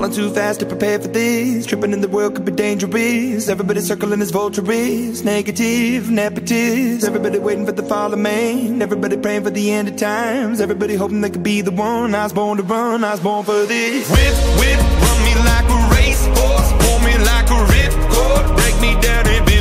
Falling too fast to prepare for this. Tripping in the world could be dangerous. Everybody circling as vultures. Negative, nepotist. Everybody waiting for the fall of man. Everybody praying for the end of times. Everybody hoping they could be the one. I was born to run, I was born for this. Whip, whip, run me like a racehorse. Pull me like a ripcord. Break me down and